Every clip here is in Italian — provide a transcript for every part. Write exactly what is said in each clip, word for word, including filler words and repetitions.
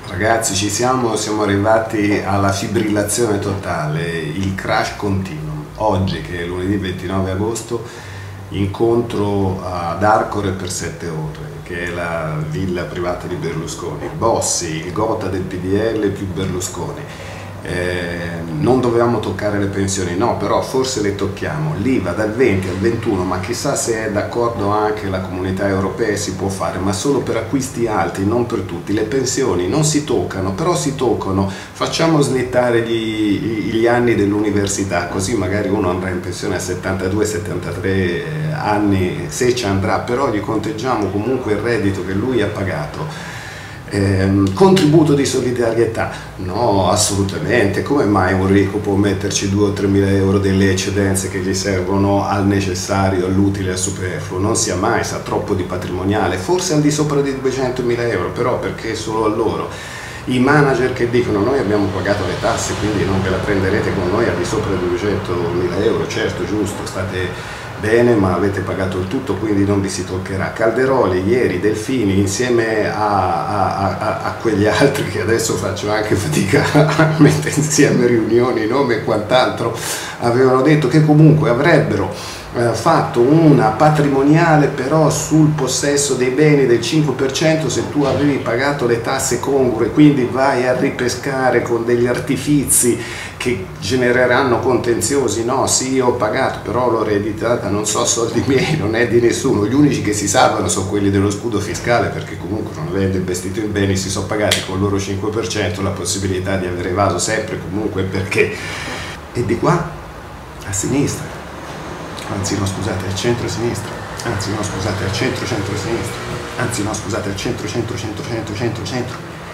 Ragazzi, ci siamo, siamo arrivati alla fibrillazione totale, il crash continuum. Oggi, che è lunedì ventinove agosto, incontro ad Arcore per sette ore, che è la villa privata di Berlusconi. Bossi, il gota del P D L più Berlusconi. Eh, non dovevamo toccare le pensioni, no, però forse le tocchiamo. L'I V A dal venti al ventuno, ma chissà se è d'accordo anche la comunità europea, si può fare, ma solo per acquisti alti, non per tutti. Le pensioni non si toccano, però si toccano. Facciamo slittare gli, gli anni dell'università, così magari uno andrà in pensione a settantadue settantatré anni, se ci andrà, però gli conteggiamo comunque il reddito che lui ha pagato. Eh, contributo di solidarietà? No, assolutamente. Come mai un ricco può metterci due o tre mila euro delle eccedenze che gli servono al necessario, all'utile, al superfluo? Non sia mai, sa troppo di patrimoniale, forse al di sopra di duecentomila euro, però perché solo a loro? I manager che dicono noi abbiamo pagato le tasse, quindi non ve la prenderete con noi al di sopra di duecentomila euro, certo, giusto, state bene, ma avete pagato il tutto, quindi non vi si toccherà. Calderoli ieri, Delfini, insieme a, a, a, a quegli altri che adesso faccio anche fatica a mettere insieme riunioni, nomi e quant'altro, avevano detto che comunque avrebbero eh, fatto una patrimoniale però sul possesso dei beni del cinque per cento se tu avevi pagato le tasse congrue, quindi vai a ripescare con degli artifizi che genereranno contenziosi. No, sì, io ho pagato, però l'ho ereditata, non so, soldi miei, non è di nessuno. Gli unici che si salvano sono quelli dello scudo fiscale, perché comunque non avendo investito in beni si sono pagati con il loro cinque per cento la possibilità di aver evaso sempre comunque, perché. E di qua a sinistra, anzi no scusate, al centro-sinistra, anzi no scusate, al centro-centro-sinistra, anzi no scusate, al centro-centro-centro-centro-centro-centro.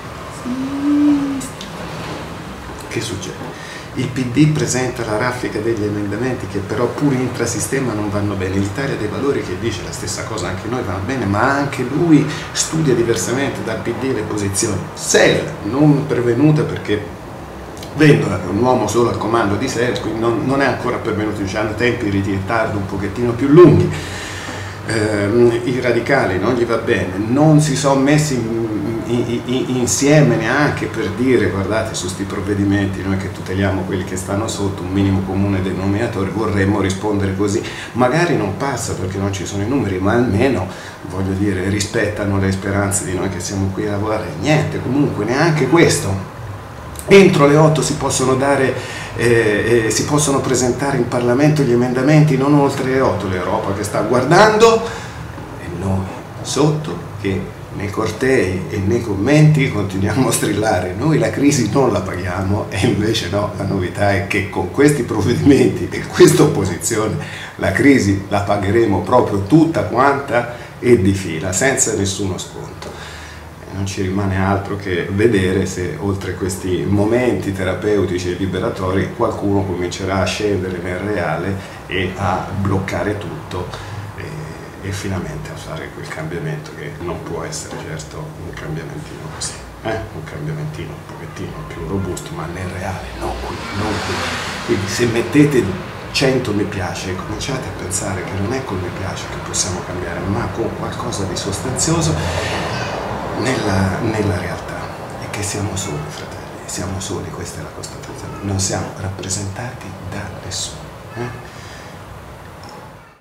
Che succede? Il P D presenta la raffica degli emendamenti che però pure intrasistema non vanno bene. L'Italia dei Valori che dice la stessa cosa, anche noi va bene, ma anche lui studia diversamente dal P D le posizioni. Sel non pervenuta perché Vendola, che è un uomo solo al comando di Sel, quindi non, non è ancora pervenuto, diciamo, tempi di ritardo un pochettino più lunghi. Eh, I radicali non gli va bene, non si sono messi in insieme neanche per dire guardate, su sti provvedimenti noi che tuteliamo quelli che stanno sotto, un minimo comune denominatore, vorremmo rispondere così. Magari non passa perché non ci sono i numeri, ma almeno, voglio dire, rispettano le speranze di noi che siamo qui a lavorare. Niente, comunque neanche questo. Entro le otto si possono dare eh, eh, si possono presentare in Parlamento gli emendamenti, non oltre le otto. L'Europa che sta guardando e noi sotto che nei cortei e nei commenti continuiamo a strillare noi la crisi non la paghiamo, e invece no, la novità è che con questi provvedimenti e questa opposizione la crisi la pagheremo proprio tutta quanta e di fila, senza nessuno sconto. E non ci rimane altro che vedere se oltre questi momenti terapeutici e liberatori qualcuno comincerà a scendere nel reale e a bloccare tutto e finalmente a fare quel cambiamento che non può essere certo un cambiamentino così, eh? un cambiamentino un pochettino più robusto, ma nel reale, non qui, non qui. Quindi se mettete cento mi piace, cominciate a pensare che non è col mi piace che possiamo cambiare, ma con qualcosa di sostanzioso nella, nella realtà, e che siamo soli, fratelli, siamo soli, questa è la constatazione, non siamo rappresentati da nessuno. Eh?